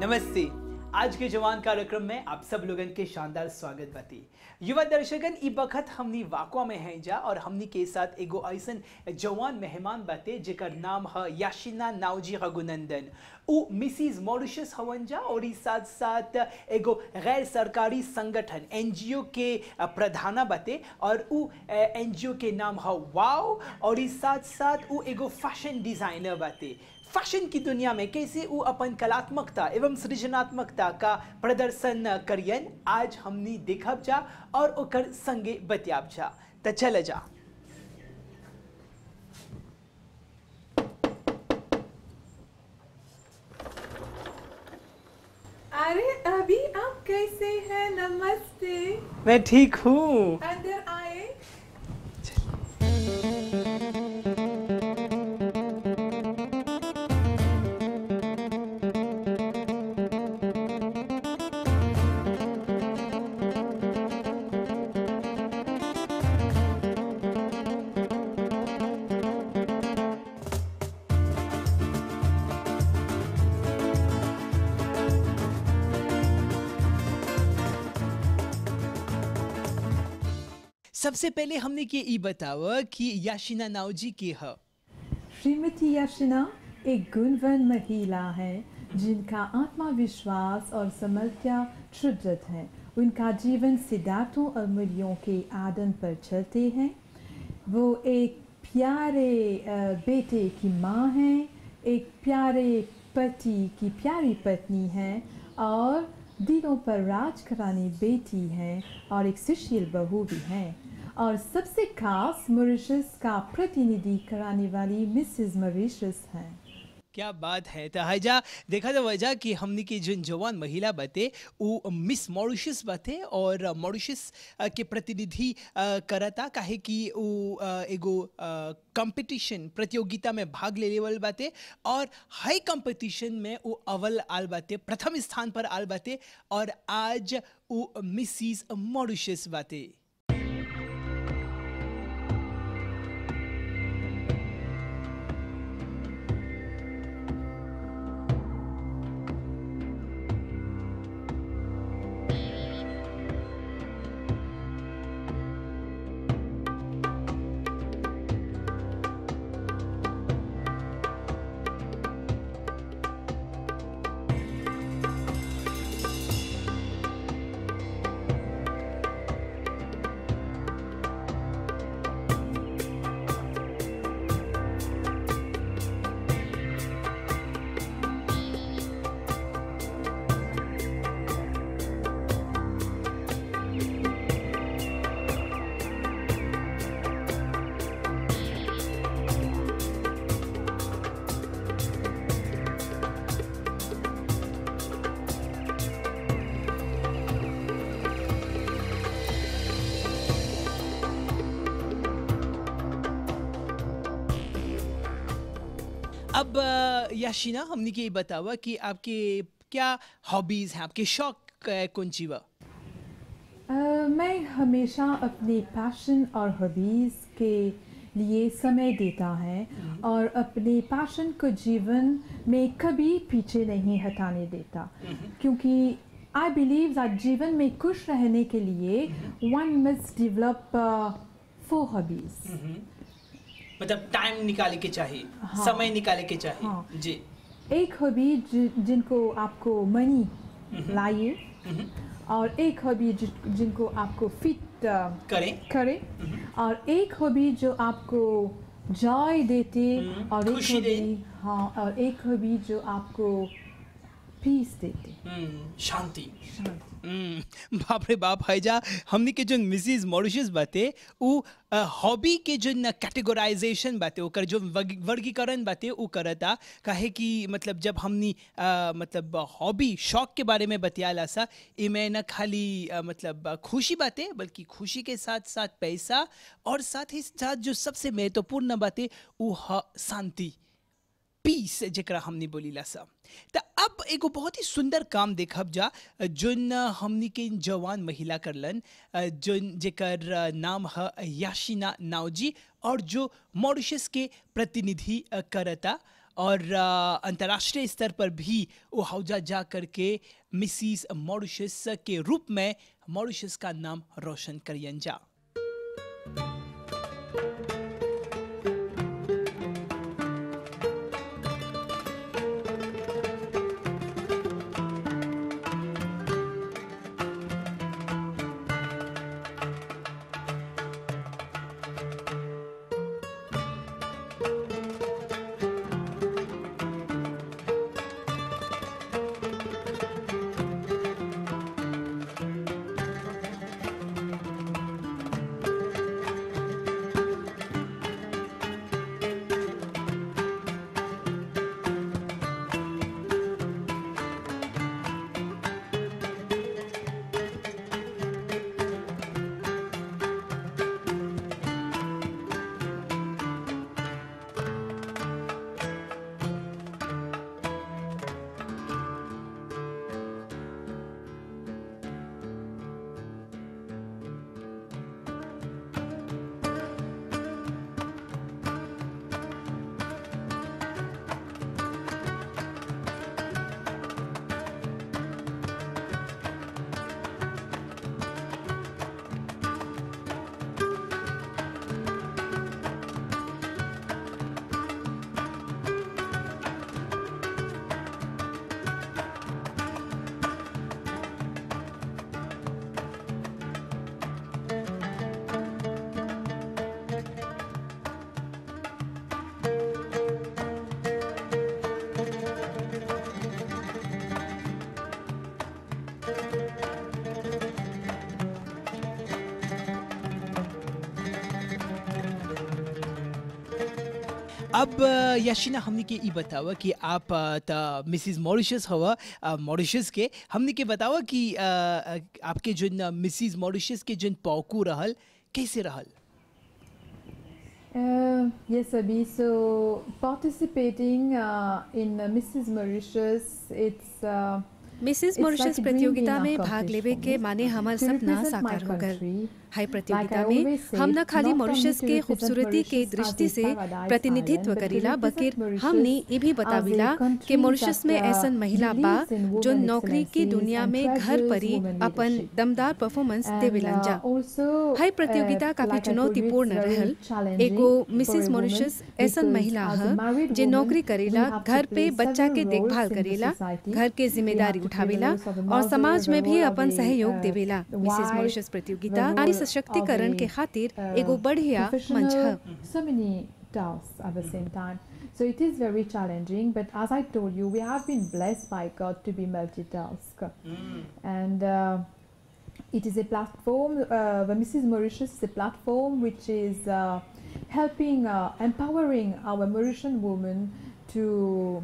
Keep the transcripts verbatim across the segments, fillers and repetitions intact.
नमस्ते। आज के जवान कार्यक्रम में आप सब लोगन के शानदार स्वागत बाती। युवा दर्शकन ई बखत हमनी वाकवा में हैं जा और हमनी के साथ एगो ऐसन जवान मेहमान बाते जेकर नाम है याशिना नावजी रघुनंदन। उ मिसिस मॉरिशस हवन जा और इस साथ साथ एगो गैर सरकारी संगठन एनजीओ के प्रधाना बाते और उ एनजीओ के नाम है वाव और इस साथ साथ उ एगो फैशन डिजाइनर बाते। फैशन की दुनिया में कैसे वो अपन कलात्मकता एवं सृजनात्मकता का प्रदर्शन करियन आज हमनी देखब जा और ओकर संगे बतियाब जा। त चल जा। अरे अभी आप कैसे हैं? नमस्ते। मैं ठीक हूँ। अंदर आए। सबसे पहले हमने के ई बतावा कि याशिना नावजी के है। श्रीमती याशिना एक गुणवान महिला है जिनका आत्मविश्वास और समर्पया शुद्धत है। उनका जीवन सिद्धांतों और मूल्यों के आदन पर चलते हैं। वो एक प्यारे बेटे की माँ हैं, एक प्यारे पति की प्यारी पत्नी हैं और दिलों पर राज करानी बेटी हैं और एक सुशील बहू भी हैं और सबसे खास मॉरिशस का प्रतिनिधि कराने वाली मिसेस मॉरिशस हैं। क्या बात है। तो हजा देखा जा वजह कि हमने की जो जवान महिला बाते वो मिस मॉरिशस बाते और मॉरिशस के प्रतिनिधि करता काहे कि वो एगो कंपटीशन प्रतियोगिता में भाग ले लेवल बाते और हाई कंपटीशन में वो अव्वल आल बाते, प्रथम स्थान पर आल बाते और आज वो मिसिस मॉरिशस बाते। अब याशिना हमने के बतावा कि आपके क्या हॉबीज हैं, आपके शौक कौन सी बा? मैं हमेशा अपने पैशन और हॉबीज़ के लिए समय देता है और अपने पैशन को जीवन में कभी पीछे नहीं हटाने देता क्योंकि आई बिलीव दैट जीवन में खुश रहने के लिए one must develop four hobbies. मतलब टाइम निकाले के चाहिए। हाँ, समय निकाले के चाहिए। हाँ, जी। एक हॉबी जिनको आपको मनी लाइए और एक हॉबी जिनको आपको फिट करें करे और एक हॉबी जो आपको जॉय देते और एक हॉबी हाँ और एक हॉबी जो आपको पीस देते, शांति। बाप रे बाप है जा हमने के जो मिसिस मॉरिशस बाते वो हॉबी के जो कैटेगराइजेशन बाते ओकर जो वर्गीकरण बाते वो करता काहे कि मतलब जब हमनी आ, मतलब हॉबी शौक के बारे में बतियाला सा इमें न खाली आ, मतलब खुशी बाते बल्कि खुशी के साथ साथ पैसा और साथ ही साथ जो सबसे महत्वपूर्ण बाते वो शांति, पीस जकरा हमने बोली ला सा। तो अब एगो बहुत ही सुंदर काम देखब जा जोन हमनी के जवान महिला करलन जोन जेकर नाम है याशिना नावजी और जो मॉरिशस के प्रतिनिधि करता और अ, अंतर्राष्ट्रीय स्तर पर भी वो हौजा जा करके मिसिस मॉरिशस के रूप में मॉरिशस का नाम रोशन करियन जा। अब अ, याशिना हमने के ई बतावा कि आप अ, त मिसिस मॉरिशस हवा अ, मॉरिशस के हमने के बतावा कि अ, अ, आपके जो मिसिस मॉरिशस के जो पौकू रहल कैसे रहल। Uh, yes, Abhi. So participating uh, in uh, Missus Mauritius, it's uh, Mrs It's Mauritius like a dream प्रतियोगिता being में भाग accomplished लेवे for के me. माने हमार To सपना represent my साकार हो गए। country, हाई like I प्रतियोगिता always में say, हम न खाली not only मॉरिशस to के represent खूबसूरती के Mauritius दृष्टि as a से paradise प्रतिनिधित्व island, but to करीला बल्कि represent हमने Mauritius ये भी as बताविला a country कि मॉरिशस that, में uh, ऐसन महिला बा believes in जो women नौकरी की excellencies दुनिया and में घर treasures परी women अपन leadership. दमदार परफॉर्मेंस And देवेलन uh, जा। also, हाई uh, प्रतियोगिता काफी like I told you, it's चुनौतीपूर्ण very रहल। challenging एगो for Mrs a woman Mauritius ऐसन because महिला as a है married जे woman, नौकरी we करेला, have to घर पे play बच्चा के several देखभाल roles in the करेला, society. घर के We have जिम्मेदारी to play the उठावेला roles of a और mother, समाज the में भी role of अपन a, सहयोग uh, देवेला। मिसिस wife, मॉरिशस the प्रतियोगिता role नारी of सशक्तिकरण a, के खातिर uh, एगो बढ़िया मंच है। professional, so many tasks at the same time. So it is very challenging, but as I told you, we have been blessed by God to be multitask. And uh, it is a platform, uh, the Missus Mauritius is a platform which is uh, helping, uh, empowering our Mauritian women to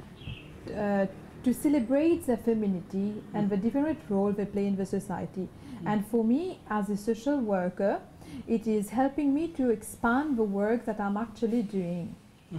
uh, to celebrate their femininity and the different role they play in the society. And for me, as a social worker, it is helping me to expand the work that I'm actually doing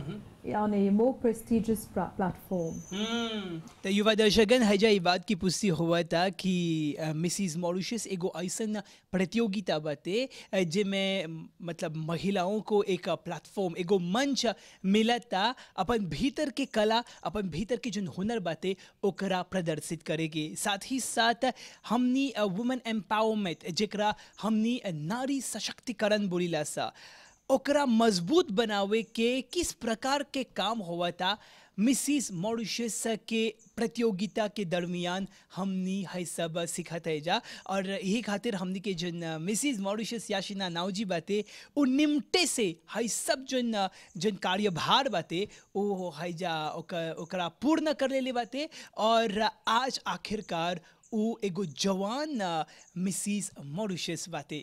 on a more prestigious pra- platform. हम्म, तो युवा दर्शकगण हैजा ई बात की पुष्टि हुआ था कि अ, मिसिस मॉरिशस एगो ऐसन प्रतियोगिता बाटे अ, जेमें म, मतलब महिलाओं को एक प्लेटफॉर्म एगो मंच मिलता अपन भीतर के कला अपन भीतर के जो हुनर बाटे ओकरा प्रदर्शित करेगी। साथ ही साथ हमनी वुमेन एम्पावरमेंट जेकरा हमनी अ, नारी सशक्तिकरण बोलीला सा ओकरा मजबूत बनावे के किस प्रकार के काम हुआ था मिसिस मॉरिशस के प्रतियोगिता के दरमियान हमनी है सब सीखत है जा। और यही खातिर हमनी के जन मिसिस मॉरिशस याशिना नावजी बाते उ निमटे से है सब जन जन कार्यभार बाते ओ है जा ओकर ओकरा पूर्ण कर लेले बाते और आज आखिरकार उ एगो जवान मिसिस मॉरिशस बाते।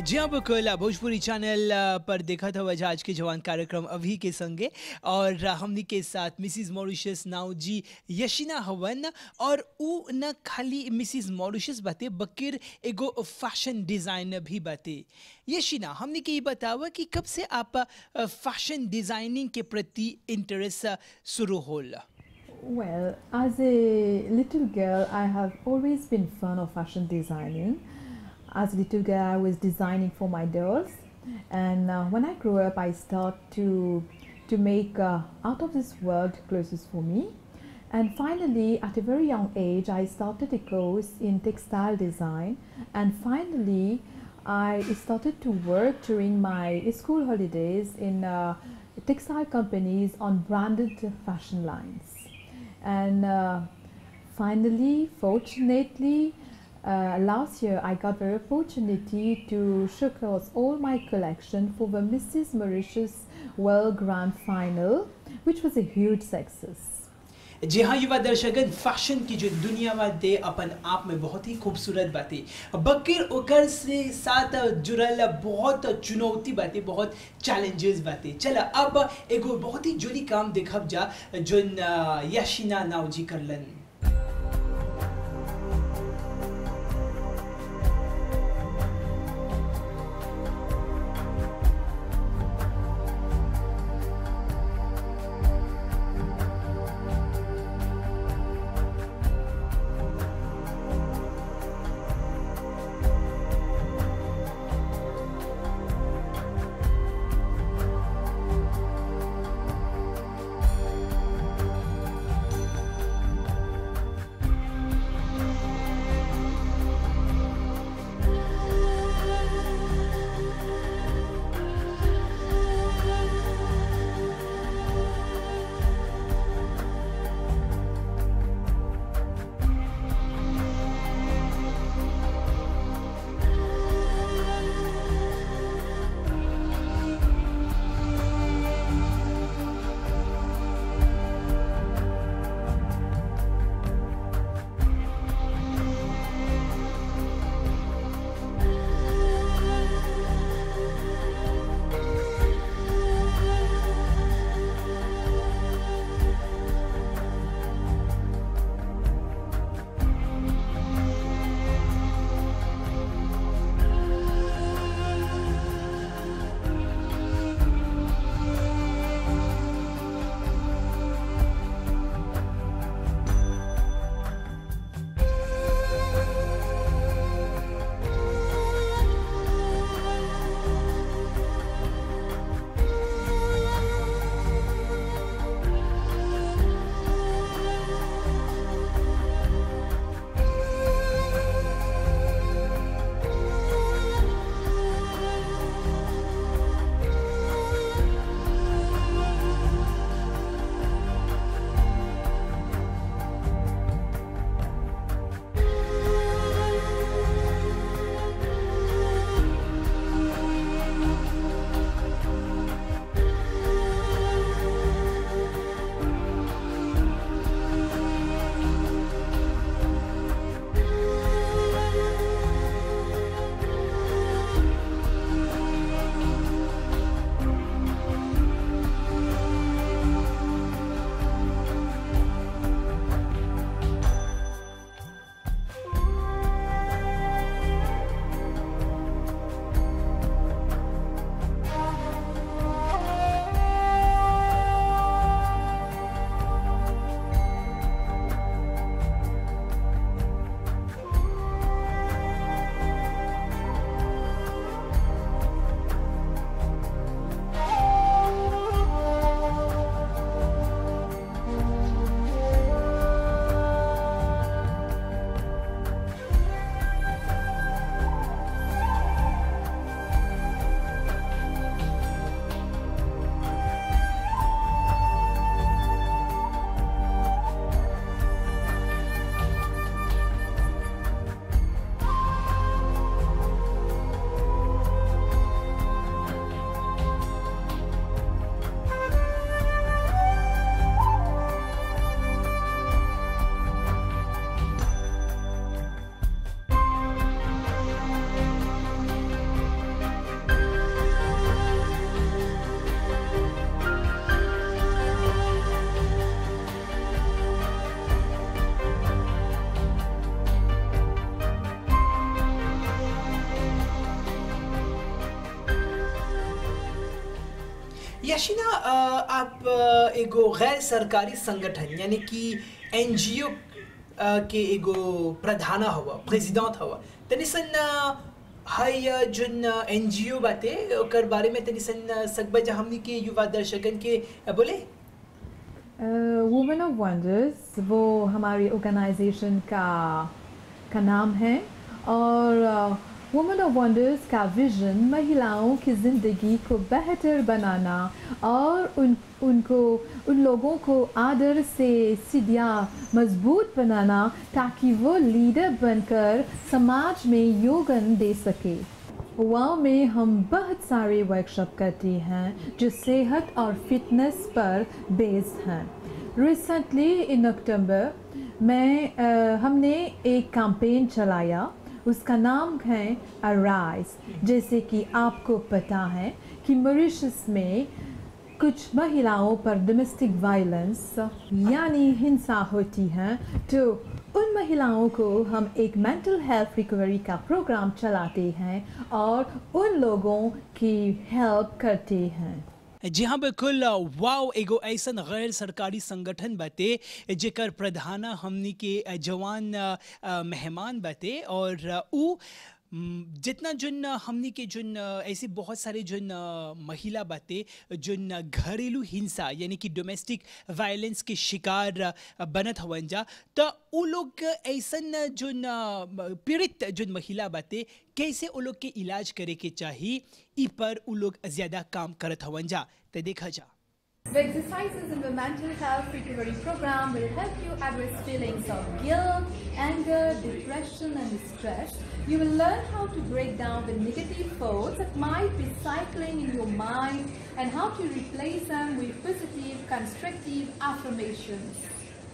जी हाँ बिल्कुल भोजपुरी चैनल अ, पर देखा था वजह आज के जवान कार्यक्रम अभी के संगे और अ, हमनी के साथ मिसिस मॉरिशस नाउ जी यशिना हवन और उ न खाली मिसिस मॉरिशस बाते बकिर एगो फैशन डिजाइनर भी बाते। यशिना हमनी के ये बतावा कि कब से आप अ, फैशन डिजाइनिंग के प्रति इंटरेस्ट अ, शुरू होला? Well, as a little girl, I have always been fond of fashion designing. As a little girl, I was designing for my dolls, and uh, when I grew up, I started to to make uh, out of this world clothes for me. And finally, at a very young age, I started a course in textile design, and finally, I started to work during my school holidays in uh, textile companies on branded fashion lines. And uh, finally, fortunately, uh, last year I got the opportunity to showcase all my collection for the Missus Mauritius World Grand Final, which was a huge success. जी हाँ युवा दर्शकगण, fashion की जो दुनिया बाते अपन आप में बहुत ही खूबसूरत बाते बकिर ओकर से साथ जुड़ल बहुत चुनौती बाते, बहुत चैलेंजेस बाते। चला अब एगो बहुत ही जुड़ी काम देखब जा जोन यशिना नाउ जी करलन। यशिना अ, आप अ, एगो गैर सरकारी संगठन यानी कि एनजीओ के एगो प्रधान हवा प्रेसिडेंट हवा तनी सन अ, हाय अ, जोन एनजीओ बाते ओकर बारे में तनी सन अ, सकबा जा हमनी के युवा दर्शकन के अ, बोले वुमेन ऑफ वंडर्स वो हमारी ऑर्गेनाइजेशन का का नाम है और वुमेन ऑफ वंडर्स का विजन महिलाओं की ज़िंदगी को बेहतर बनाना और उन उनको उन लोगों को आदर से सीधा मजबूत बनाना ताकि वो लीडर बनकर समाज में योगदान दे सके। वहाँ में हम बहुत सारे वर्कशॉप करते हैं जो सेहत और फिटनेस पर बेस्ड हैं। रिसेंटली इन अक्टूबर में uh, हमने एक कैंपेन चलाया, उसका नाम है अराइज। जैसे कि आपको पता है कि मॉरिशस में कुछ महिलाओं पर डोमेस्टिक वायलेंस यानी हिंसा होती है, तो उन महिलाओं को हम एक मेंटल हेल्थ रिकवरी का प्रोग्राम चलाते हैं और उन लोगों की हेल्प करते हैं। जी हाँ बिल्कुल वाओ एगो ऐसा गैर सरकारी संगठन बाते जेकर प्रधान हमनी के जवान मेहमान बाते और उ जितना जोन हमनी के जोन ऐसी बहुत सारे जोन महिला बातें जोन घरेलू हिंसा यानी कि डोमेस्टिक वायलेंस के शिकार बनत हवन जा तो वो लोग ऐसन जोन पीड़ित जोन महिला बातें कैसे वो लोग के इलाज करे के चाहिए इ पर वो लोग ज़्यादा काम करत हवन जा तो देखा जा। The exercises in the mental health recovery program will help you address feelings of guilt, anger, depression and stress. You will learn how to break down the negative thoughts that might be cycling in your mind and how to replace them with positive, constructive affirmations.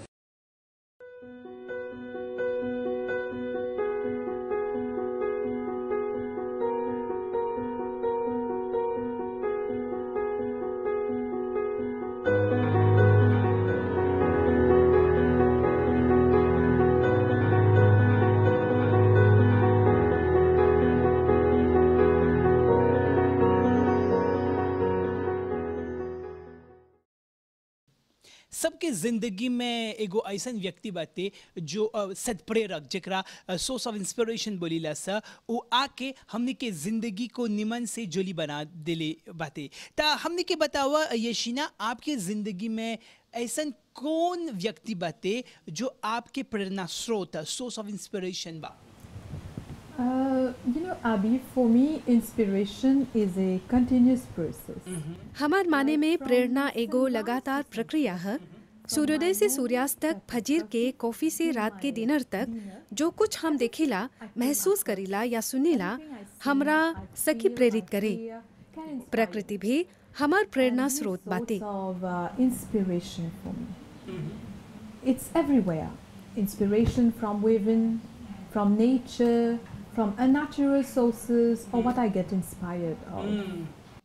सबके जिंदगी में एगो ऐसा व्यक्ति बाते जो सदप्रेरक जकरा source of inspiration बोलीला सा वो आके हमने के जिंदगी को निमन से जोली बना देले बाते। ता हमने के बतावा यशिना आपके जिंदगी में ऐसा कौन व्यक्ति बाते जो आपके प्रेरणा स्रोत सोर्स ऑफ इंस्पिरेशन बा? Uh, you know, Abhi, for me, inspiration is a continuous process. हमार माने में प्रेरणा एगो लगातार प्रक्रिया है। सूर्योदय से सूर्यास्त तक, फजीर के कॉफी से रात के डिनर तक, जो कुछ हम देखिला, महसूस करीला या सुनीला, हमरा सकी प्रेरित करे। प्रकृति भी हमार प्रेरणा स्रोत बाते। Inspiration for me. It's everywhere. Inspiration from within, from nature, from unnatural sources, or what I get inspired of. Mm.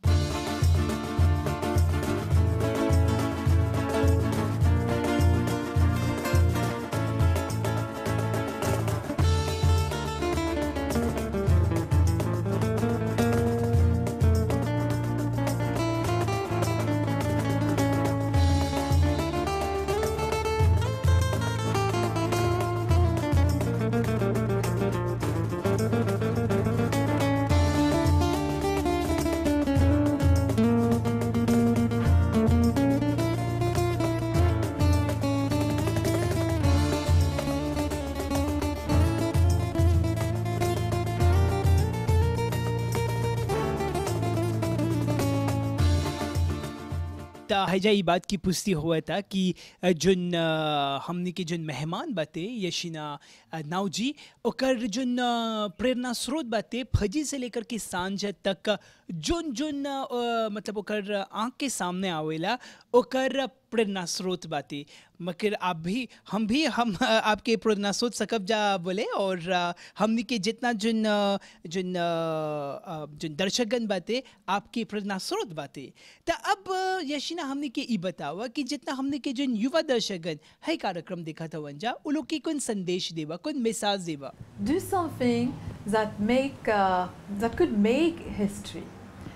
हैजा ये बात की पुष्टि हुआ था कि जोन हमने के जोन मेहमान बाते यशिना नाव जी ओकर जोन प्रेरणा स्रोत बाते फजी से लेकर के सांझ तक जोन जोन मतलब ओकर आँख के सामने आवेला ओकर प्रेरणा स्रोत बाते। मगर आप भी हम भी हम आपके प्रेरणा स्रोत सकब जा बोले और हमने के जितना जोन जोन जोन दर्शकगण बाते आपके प्रेरणा स्रोत बाते। तो अब यशिना हमने के ई बतावा कि जितना हमने के जोन युवा दर्शकगण है कार्यक्रम देखा था वंजा उ लोग के कौन संदेश देवा कौन मैसेज देवा? Do something that make uh, that could make history.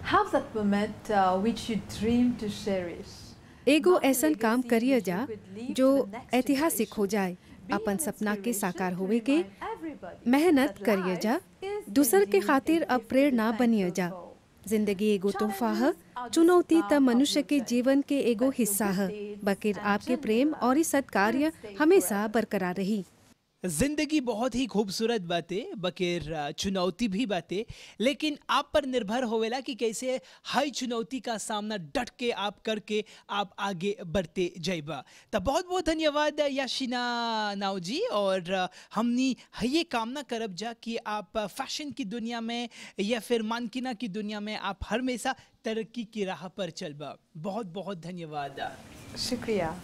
Have that moment uh, which you dream to cherish. एगो ऐसन काम करिए जा जो ऐतिहासिक हो जाए, अपन सपना के साकार होवे के मेहनत करिए जा, दूसर के खातिर अब प्रेरणा बनिए जा। जिंदगी एगो तोहफा है, चुनौती त मनुष्य के जीवन के एगो हिस्सा है, बकिर आपके प्रेम और इस सत्कार्य हमेशा बरकरार रही। जिंदगी बहुत ही खूबसूरत बातें, बकेर चुनौती भी बातें, लेकिन आप पर निर्भर होवेला कि कैसे हर चुनौती का सामना डट के आप करके आप आगे बढ़ते जाइबा। तो बहुत बहुत धन्यवाद याशिना नाव जी, और हमनी ये कामना करब जा कि आप फैशन की दुनिया में या फिर मानकिना की दुनिया में आप हमेशा तरक्की की राह पर चलबा। बहुत बहुत धन्यवाद। शुक्रिया।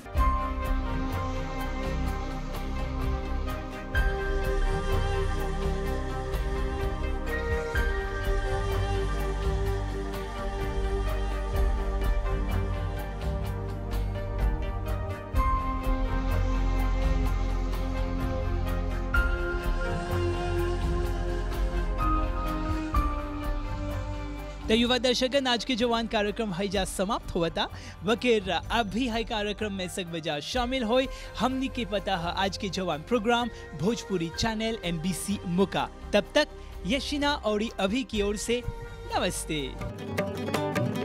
तो युवा दर्शकन, आज के जवान कार्यक्रम हैजा समाप्त हुआ था, बकेर अब भी है कार्यक्रम में सक बजा शामिल होए। हमनी के पता है आज के जवान प्रोग्राम भोजपुरी चैनल एमबीसी मुका। तब तक यशिना और अभी की ओर से नमस्ते।